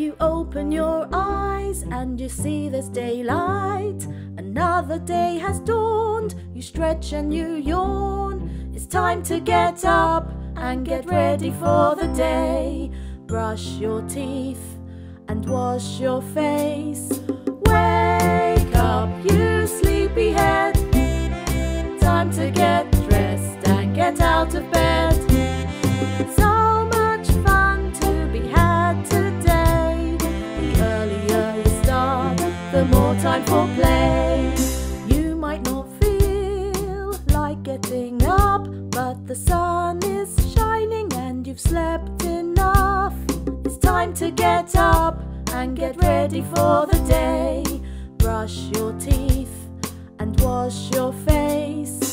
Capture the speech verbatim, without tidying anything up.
you open your eyes and you see there's daylight, another day has dawned. You stretch and you yawn. It's time to get up and get ready for the day. Brush your teeth and wash your face. Wake up, you sleepyhead. Time to get dressed and get out of bed. So much fun to be had today. The earlier you start, the more time for play. You might not feel like getting up, but the sun is shining and you've slept enough. It's time to get up and get ready for the day. Brush your teeth and wash your face.